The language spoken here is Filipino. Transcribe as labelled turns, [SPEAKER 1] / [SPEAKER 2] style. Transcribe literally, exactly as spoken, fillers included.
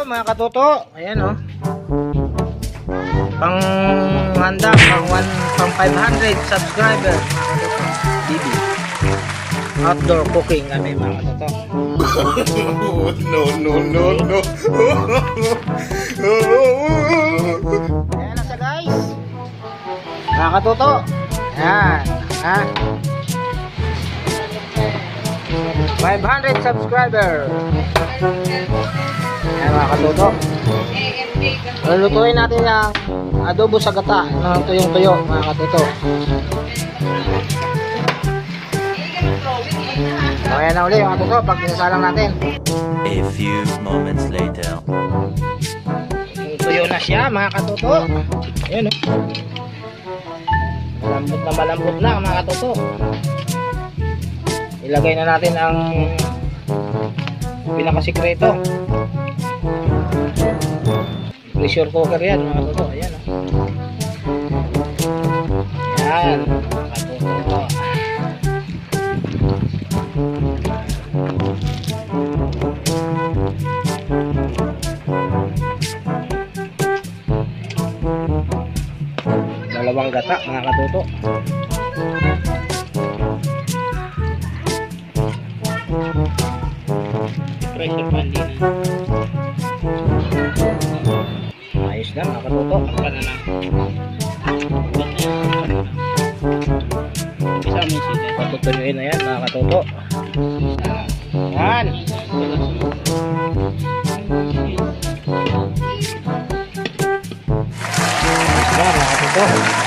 [SPEAKER 1] mga katuto. Ayan oh. Pang handa, pang one, pang five hundred subscriber. B B. Outdoor cooking kami mga katuto.
[SPEAKER 2] No, no, no, no.
[SPEAKER 1] Ayan na siya guys. Mga katuto. Ayan. Ha? five hundred subscriber. Ayan mga katuto. Lulutuin natin yung adobo sa gata ng tuyong-tuyo mga katuto. So ayan na uli mga katuto pag sinasalang natin.
[SPEAKER 3] A few moments later.
[SPEAKER 1] Yung tuyo na siya mga katuto. Ayan o. Malambot na malambot na mga katuto. Ilagay na natin ang pinakasikreto. Pressure cooker yan mga katuto. Ayan o. Ayan mga katuto. Dalawang gata mga katuto. Pressure pan din. Ayos na mga katuto. Apa na lang. Isa mo sila. Patutuloyin na yan mga katuto. Yan. Ayos na mga katuto.